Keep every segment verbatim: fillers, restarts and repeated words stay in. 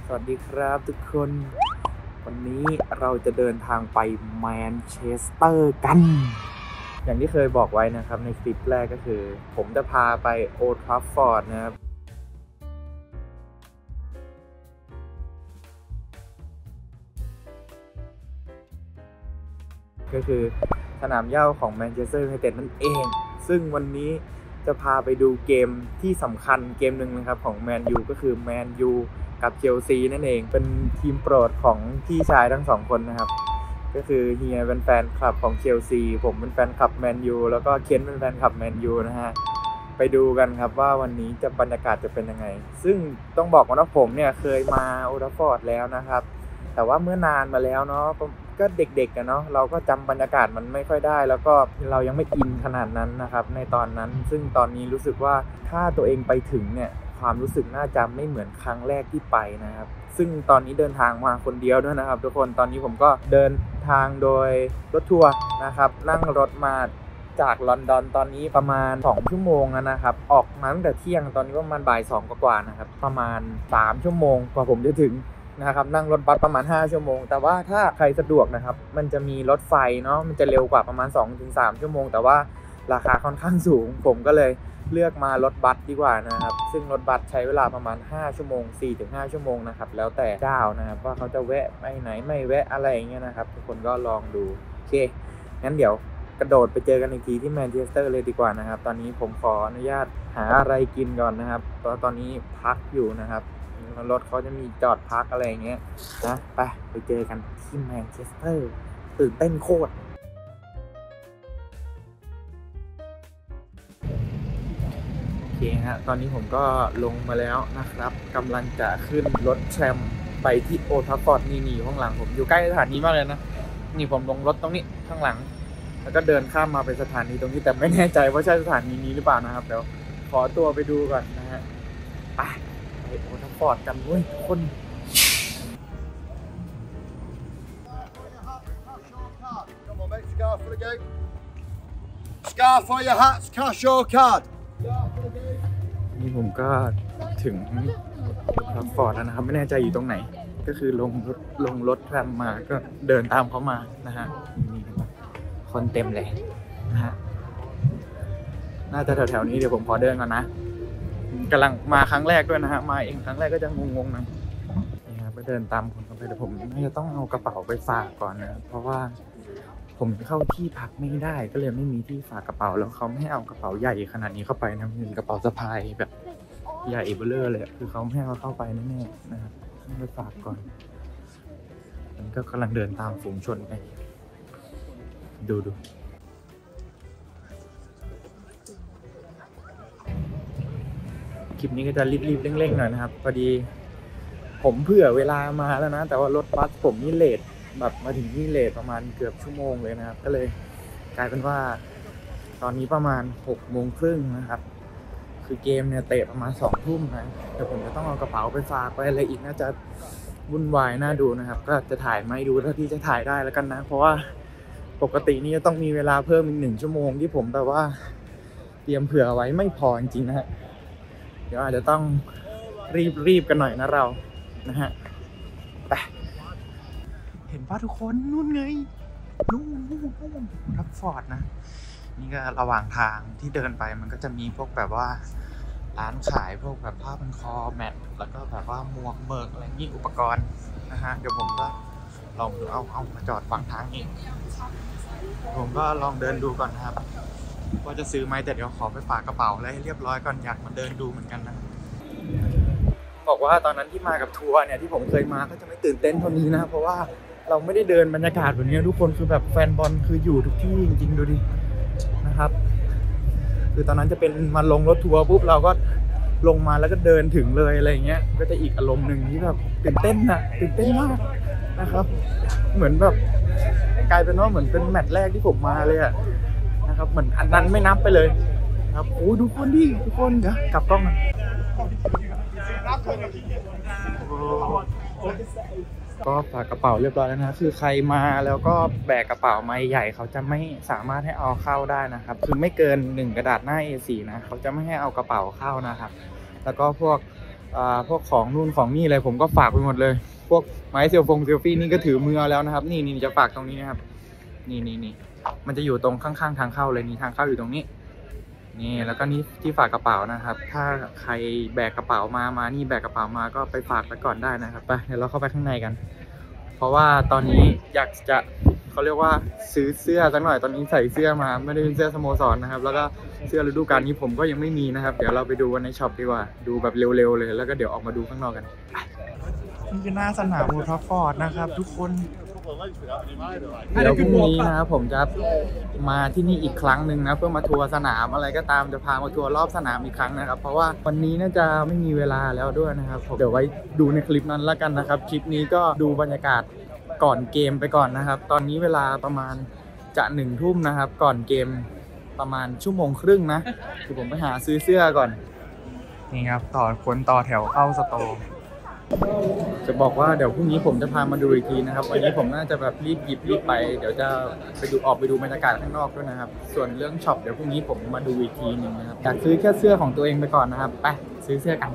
สวัสดีครับทุกคนวันนี้เราจะเดินทางไปแมนเชสเตอร์กันอย่างที่เคยบอกไว้นะครับในคลิปแรกก็คือผมจะพาไปโอลด์ ทราฟฟอร์ดนะครับก็คือสนามหญ้าของแมนเชสเตอร์ยูไนเต็ดนั่นเองซึ่งวันนี้จะพาไปดูเกมที่สำคัญเกมหนึ่งนะครับของแมนยูก็คือแมนยูกับเชลซีนั่นเองเป็นทีมโปรดของพี่ชายทั้งสองคนนะครับก็คือเฮียเป็นแฟนคลับของเชลซีผมเป็นแฟนคลับแมนยูแล้วก็เคนเป็นแฟนคลับแมนยูนะฮะไปดูกันครับว่าวันนี้จะบรรยากาศจะเป็นยังไงซึ่งต้องบอกว่าผมเนี่ยเคยมาโอลด์ ทราฟฟอร์ดแล้วนะครับแต่ว่าเมื่อนานมาแล้วเนาะก็เด็กๆกันเนาะเราก็จำบรรยากาศมันไม่ค่อยได้แล้วก็เรายังไม่อินขนาดนั้นนะครับในตอนนั้นซึ่งตอนนี้รู้สึกว่าถ้าตัวเองไปถึงเนี่ยความรู้สึกน่าจะไม่เหมือนครั้งแรกที่ไปนะครับซึ่งตอนนี้เดินทางมาคนเดียวด้วยนะครับทุกคนตอนนี้ผมก็เดินทางโดยรถทัวร์นะครับนั่งรถมาจากลอนดอนตอนนี้ประมาณสองชั่วโมงนะครับออกมาตั้งแต่เที่ยงตอนนี้ประมาณบ่ายสองกว่าๆนะครับประมาณสามชั่วโมงกว่าผมจะถึงนะครับนั่งรถบัสประมาณห้าชั่วโมงแต่ว่าถ้าใครสะดวกนะครับมันจะมีรถไฟเนาะมันจะเร็วกว่าประมาณ สองถึงสาม ชั่วโมงแต่ว่าราคาค่อนข้างสูงผมก็เลยเลือกมารถบัสดีกว่านะครับซึ่งรถบัสใช้เวลาประมาณห้าชั่วโมง สี่ถึงห้า ชั่วโมงนะครับแล้วแต่เจ้านะครับว่าเขาจะแวะไปไหนไม่แวะอะไรอย่างเงี้ยนะครับทุกคนก็ลองดูโอเคงั้นเดี๋ยวกระโดดไปเจอกันอีกทีที่แมนเชสเตอร์เลยดีกว่านะครับตอนนี้ผมขออนุญาตหาอะไรกินก่อนนะครับตอนตอนนี้พักอยู่นะครับรถเขาจะมีจอดพักอะไรอย่างเงี้ยนะไปไปเจอกันที่แมนเชสเตอร์ตื่นเต้นโคตรโอเคฮะตอนนี้ผมก็ลงมาแล้วนะครับกำลังจะขึ้นรถแทรมไปที่โอลด์ ทราฟฟอร์ดนี่นี่ข้างหลังผมอยู่ใกล้สถานีมากเลยนะนี่ผมลงรถตรงนี้ข้างหลังแล้วก็เดินข้ามมาไปสถานีตรงนี้แต่ไม่แน่ใจว่าใช่สถานีนี้หรือเปล่านะครับเดี๋ยวขอตัวไปดูก่อนนะฮะไปไปโอลด์ ทราฟฟอร์ดกันเว้ยทุกคน Come on, mate. Scarf for the gate. Scarf for your hats, cash or card. นี่ผมก็ถึงทราฟฟอร์ดแล้วนะครับไม่แน่ใจอยู่ตรงไหนก็คือลงรถลงรถแทรมมาก็เดินตามเขามานะฮะนี่คนเต็มเลยนะฮะน่าจะแถวๆนี้เดี๋ยวผมขอเดินก่อนนะกำลังมาครั้งแรกด้วยนะฮะมาเองครั้งแรกก็จะงงๆนะนี่ครับไปเดินตามคนเข้าไปเดี๋ยวผมน่าจะต้องเอากระเป๋าไปฝากก่อนนะเพราะว่าผมเข้าที่พักไม่ได้ก็เลยไม่มีที่ฝากกระเป๋าแล้วเขาไม่ให้เอากระเป๋าใหญ่ขนาดนี้เข้าไปนะเป็นกระเป๋าสะพายแบบใหญ่เบ้อเร่อเลยคือเขาไม่ให้เราเข้าไปแน่ๆนะครับต้องไปฝากก่อนมันก็กำลังเดินตามฝูงชนไปดูดูคลิปนี้ก็จะรีบๆเร่งๆหน่อยนะครับพอดีผมเผื่อเวลามาแล้วนะแต่ว่ารถบัสผมนี่เลทแบบมาถึงนี่เลทประมาณเกือบชั่วโมงเลยนะครับก็เลยกลายเป็นว่าตอนนี้ประมาณหกโมงครึ่งนะครับคือเกมเนี่ยเตะประมาณสองทุ่มนะแต่ผมจะต้องเอากระเป๋าไปฝากไปอะไรอีกน่าจะวุ่นวายน่าดูนะครับก็จะถ่ายไม่ดูเท่าที่จะถ่ายได้แล้วกันนะเพราะว่าปกตินี่จะต้องมีเวลาเพิ่มอีกหนึ่งชั่วโมงที่ผมแบบว่าเตรียมเผื่อไว้ไม่พอจริงๆนะฮะเดี๋ยวอาจจะต้องรีบรีบกันหน่อยนะเรานะฮะไปเห็นป่ะทุกคนนู่นไงนู่นนู่นนู่นทราฟฟอร์ดนะนี่ก็ระหว่างทางที่เดินไปมันก็จะมีพวกแบบว่าร้านขายพวกแบบผ้าพันคอแมทแล้วก็แบบว่าหมวกเมิกอะไรนี่อุปกรณ์นะฮะเดี๋ยวผมก็ลองดูเอาเอามาจอดฝั่งทางเองผมก็ลองเดินดูก่อนนะครับว่าจะซื้อไหมแต่เดี๋ยวขอไปฝากกระเป๋าอะไรให้เรียบร้อยก่อนอยากมาเดินดูเหมือนกันนะบอกว่าตอนนั้นที่มากับทัวร์เนี่ยที่ผมเคยมาก็จะไม่ตื่นเต้นเท่านี้นะเพราะว่าเราไม่ได้เดินบรรยากาศแบบนี้ทุกคนคือแบบแฟนบอลคืออยู่ทุกที่จริงๆดูดินะครับคือตอนนั้นจะเป็นมาลงรถทัวร์ปุ๊บเราก็ลงมาแล้วก็เดินถึงเลยอะไรเงี้ยก็จะอีกอารมณ์หนึ่งที่แบบตื่นเต้นนะตื่นเต้นมากนะครับเหมือนแบบกลายเป็นว่าเหมือนเป็นแมตช์แรกที่ผมมาเลยอะนะครับเหมือนอันนั้นไม่นับไปเลยครับโอ้ทุกคนดิทุกคนเดี๋ยวกลับกล้องก็ฝากกระเป๋าเรียบร้อยแล้วนะคือใครมาแล้วก็แบกกระเป๋าไม้ใหญ่เขาจะไม่สามารถให้เอาเข้าได้นะครับคือไม่เกินหนึ่งกระดาษหน้า เอ โฟร์ นะเขาจะไม่ให้เอากระเป๋าเข้านะครับแล้วก็พวกอ่าพวกของนู่นของนี่อะไรผมก็ฝากไปหมดเลยพวกไม้เซลฟงเซลฟี่นี่ก็ถือมือเอาแล้วนะครับนี่นี่จะฝากตรงนี้นะครับนี่นี่นี่มันจะอยู่ตรงข้างๆทางเข้าเลยนี่ทางเข้าอยู่ตรงนี้นี่แล้วก็นี่ที่ฝากกระเป๋านะครับถ้าใครแบกกระเป๋ามามานี่แบกกระเป๋ามาก็ไปฝากไปก่อนได้นะครับไปเดี๋ยวเราเข้าไปข้างในกันเพราะว่าตอนนี้อยากจะเขาเรียกว่าซื้อเสื้อสักหน่อยตอนนี้ใส่เสื้อมาไม่ได้เป็นเสื้อสโมสรนะครับแล้วก็เสื้อฤดูกาลนี้ผมก็ยังไม่มีนะครับเดี๋ยวเราไปดูกันในช็อปดีกว่าดูแบบเร็วๆเลยแล้วก็เดี๋ยวออกมาดูข้างนอกกันนี่คือหน้าสนามโอลด์แทราฟฟอร์ดนะครับทุกคนเดี๋ยวพรุ่งนี้นะครับผมจะมาที่นี่อีกครั้งหนึ่งนะเพื่อมาทัวร์สนามอะไรก็ตามจะพามาทัวร์รอบสนามอีกครั้งนะครับเพราะว่าวันนี้น่าจะไม่มีเวลาแล้วด้วยนะครับเดี๋ยวไว้ดูในคลิปนั้นแล้วกันนะครับคลิปนี้ก็ดูบรรยากาศก่อนเกมไปก่อนนะครับตอนนี้เวลาประมาณจะหนึ่งทุ่มนะครับก่อนเกมประมาณชั่วโมงครึ่งนะคือผมไปหาซื้อเสื้อก่อนนี่ครับต่อคนต่อแถวเข้าสโตร์จะบอกว่าเดี๋ยวพรุ่งนี้ผมจะพามาดูอีกทีนะครับวันนี้ผมน่าจะแบบรีบหยิบรีบไปเดี๋ยวจะไปดูออกไปดูบรรยากาศข้างนอกด้วยนะครับส่วนเรื่องช็อปเดี๋ยวพรุ่งนี้ผมมาดูอีกทีหนึ่งนะครับอยากซื้อแค่เสื้อของตัวเองไปก่อนนะครับไปซื้อเสื้อกัน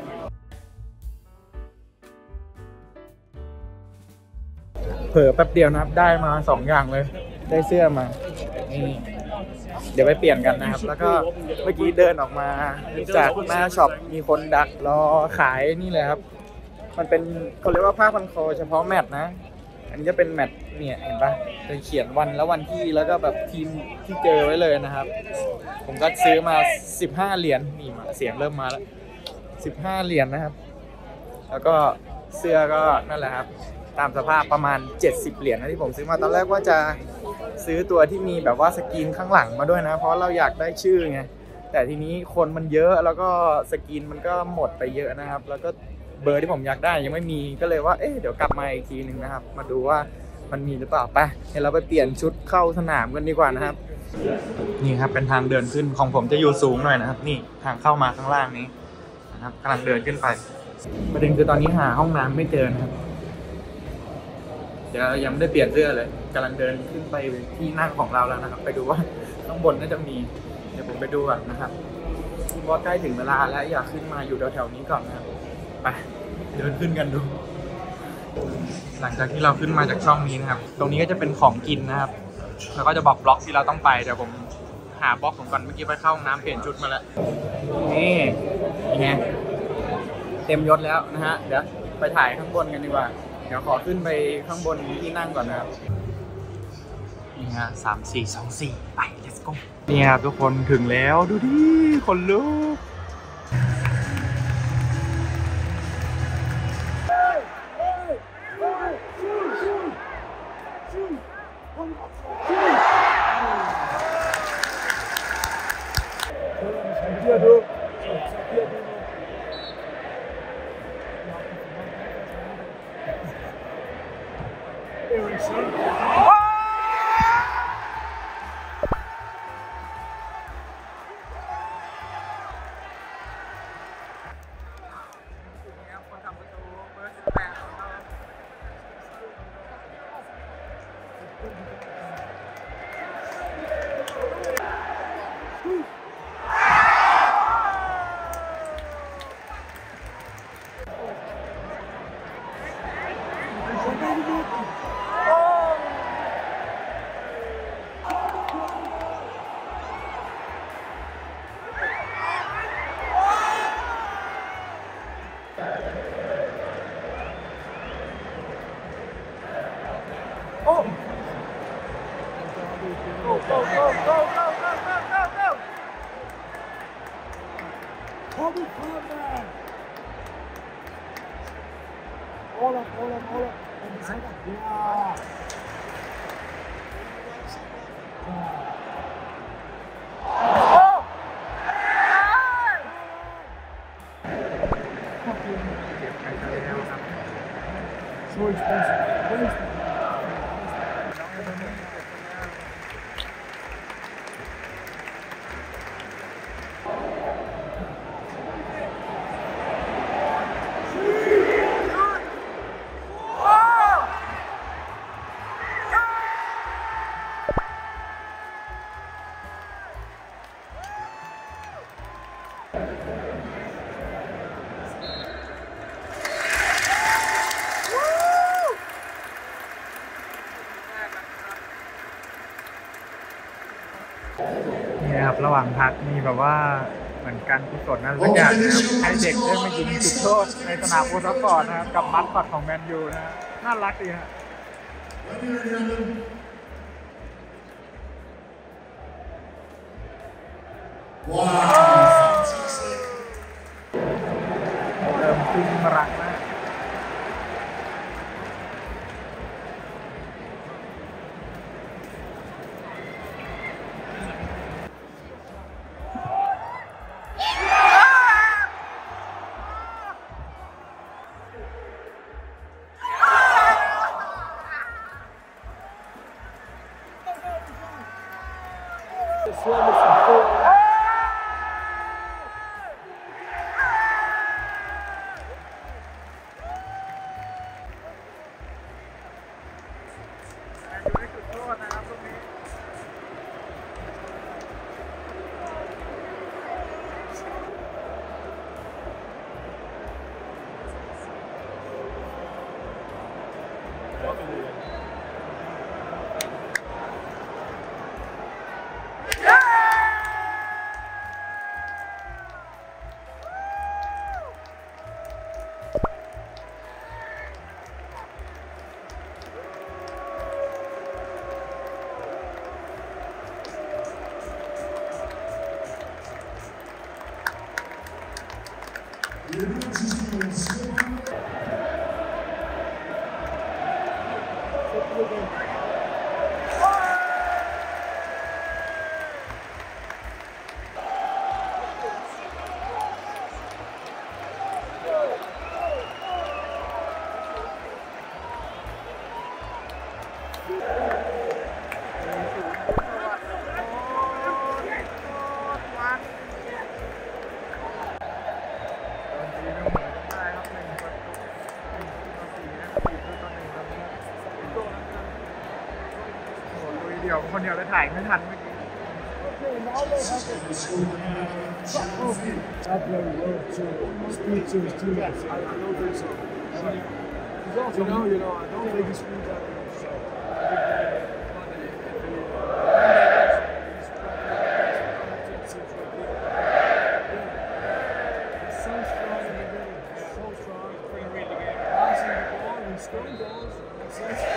เผลอแป๊บเดียวนะครับได้มาสองอย่างเลยได้เสื้อมานี่เดี๋ยวไปเปลี่ยนกันนะครับแล้วก็เมื่อกี้เดินออกมาจากหน้าช็อปมีคนดักรอขายนี่เลยครับมันเป็นเขาเรียกว่าผ้าพันคอเฉพาะแมตช์นะอันนี้จะเป็นแมตช์เนี่ยเห็นปะจะเขียนวันแล้ววันที่แล้วก็แบบทีมที่เจอไว้เลยนะครับผมก็ซื้อมาสิบห้าเหรียญนี่มาเสียงเริ่มมาแล้วสิบห้าเหรียญนะครับแล้วก็เสื้อก็นั่นแหละครับตามสภาพประมาณเจ็ดสิบเหรียญนะที่ผมซื้อมาตอนแรกว่าจะซื้อตัวที่มีแบบว่าสกรีนข้างหลังมาด้วยนะเพราะเราอยากได้ชื่อไงแต่ทีนี้คนมันเยอะแล้วก็สกรีนมันก็หมดไปเยอะนะครับแล้วก็เบอร์ที่ผมอยากได้ยังไม่มีก็เลยว่าเอ๊ะเดี๋ยวกลับมาอีกทีหนึ่งนะครับมาดูว่ามันมีหรือเปล่าไปเดี๋ยวเราไปเปลี่ยนชุดเข้าสนามกันดีกว่านะครับนี่ครับเป็นทางเดินขึ้นของผมจะอยู่สูงหน่อยนะครับนี่ทางเข้ามาข้างล่างนี้นะครับกำลังเดินขึ้นไปประเด็นคือตอนนี้หาห้องน้ำไม่เจอนะครับเดี๋ยวยังไม่ได้เปลี่ยนเสื้อเลยกำลังเดินขึ้นไปที่นั่งของเราแล้วนะครับไปดูว่าข้างบนน่าจะมีเดี๋ยวผมไปดูก่อนนะครับว่าใกล้ถึงเวลาแล้วอยากขึ้นมาอยู่แถวๆนี้ก่อนนะครับไปเดินขึ้นกันดูหลังจากที่เราขึ้นมาจากช่องนี้นะครับตรงนี้ก็จะเป็นของกินนะครับแล้วก็จะบอกบล็อกที่เราต้องไปเดี๋ยวผมหาบล็อกผมก่อนเมื่อกี้ไปเข้าห้องน้ำเปลี่ยนชุดมาแล้วนี่ยังไงเต็มยศแล้วนะฮะเดี๋ยวไปถ่ายข้างบนกันดีกว่าเดี๋ยวขอขึ้นไปข้างบนที่นั่งก่อนนะครับนี่ฮะสามสี่สองสี่ไป let's go นี่ครับทุกคนถึงแล้วดูดิคนลุกSo expensive. ระหว่างพักมีแบบว่าเหมือนการกุศลนะสักอย่างนะครับให้เด็กได้มายิงจุดโทษในสนามโอลด์แทราฟฟอร์ดนะครับกับมัสคอตของแมนยูนะน่ารักดีฮะว้าวเริ่มขึ้นมารักนะเดี๋ยวคนเดียวจะถ่ายไม่ทันเมื่อกี้ You know, you know, I don't think he screwed up. So strong in the middle, so strong. Pretty read the game. Passing the ball and scoring goals. That's it.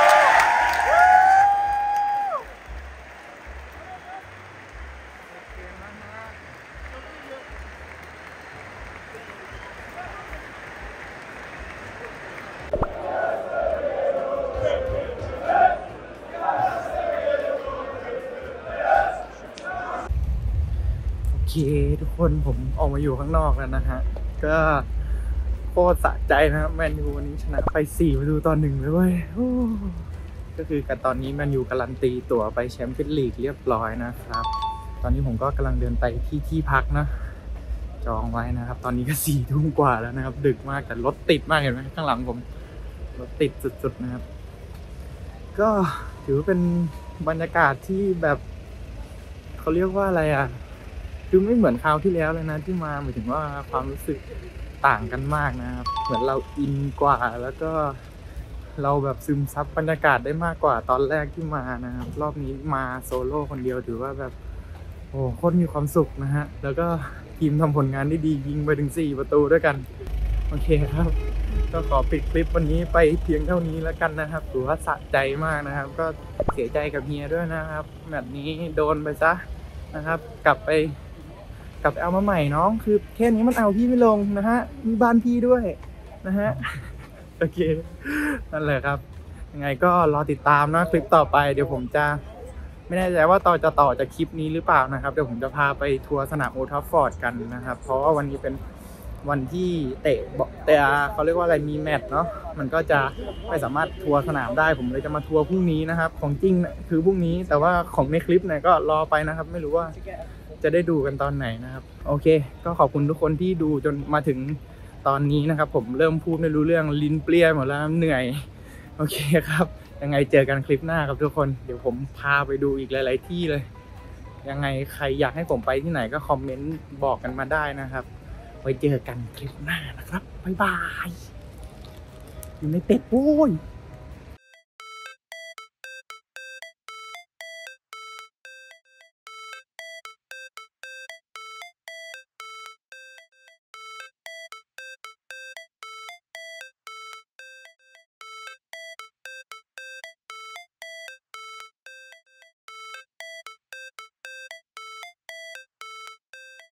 โอเคทุกคนผมออกมาอยู่ข้างนอกแล้วนะฮะก็โคตรสะใจนะครับแมนยูวันนี้ชนะไปสี่ประตูต่อหนึ่งเลยเว้ยก็คือกันตอนนี้แมนยูการันตีตั๋วไปแชมเปี้ยนลีกเรียบร้อยนะครับตอนนี้ผมก็กำลังเดินไปที่ที่พักนะจองไว้นะครับตอนนี้ก็สี่ทุ่มกว่าแล้วนะครับดึกมากแต่รถติดมากเห็นไหมข้างหลังผมรถติดสุดๆนะครับก็ถือว่าเป็นบรรยากาศที่แบบเขาเรียกว่าอะไรอ่ะคือไม่เหมือนคราวที่แล้วเลยนะที่มาหมายถึงว่าความรู้สึกต่างกันมากนะครับเหมือนเราอินกว่าแล้วก็เราแบบซึมซับบรรยากาศได้มากกว่าตอนแรกที่มานะครับรอบนี้มาโซโล่คนเดียวถือว่าแบบโอ้โคตรมีความสุขนะฮะแล้วก็ทีมทำผลงานได้ดียิงไปถึงสี่ประตูด้วยกันโอเคครับก็ขอปิดคลิปวันนี้ไปเพียงเท่านี้แล้วกันนะครับถือว่าสะใจมากนะครับก็เสียใจกับเฮียด้วยนะครับแบบนี้โดนไปซะนะครับกลับไปกลับเอามาใหม่น้องคือแค่นี้มันเอาพี่ไม่ลงนะฮะมีบ้านพี่ด้วยนะฮะโอเคนั่นแหละครับยังไงก็รอติดตามนะคลิปต่อไปเดี๋ยวผมจะไม่แน่ใจว่าต่อจะต่อจากคลิปนี้หรือเปล่านะครับเดี๋ยวผมจะพาไปทัวร์สนามโอลด์แทราฟฟอร์ดกันนะครับเพราะว่าวันนี้เป็นวันที่เตะแต่เขาเรียกว่าอะไรมีแมตช์เนาะมันก็จะไม่สามารถทัวร์สนามได้ผมเลยจะมาทัวร์พรุ่งนี้นะครับของจริงคือพรุ่งนี้แต่ว่าของในคลิปเนี่ยก็รอไปนะครับไม่รู้ว่าจะได้ดูกันตอนไหนนะครับโอเคก็ขอบคุณทุกคนที่ดูจนมาถึงตอนนี้นะครับผมเริ่มพูดไม่รู้เรื่องลิ้นเปรี้ยหมดแล้วเหนื่อยโอเคครับยังไงเจอกันคลิปหน้าครับทุกคนเดี๋ยวผมพาไปดูอีกหลายๆที่เลยยังไงใครอยากให้ผมไปที่ไหนก็คอมเมนต์บอกกันมาได้นะครับไว้เจอกันคลิปหน้านะครับบ๊ายบายอยู่ในเต็ดโว้ย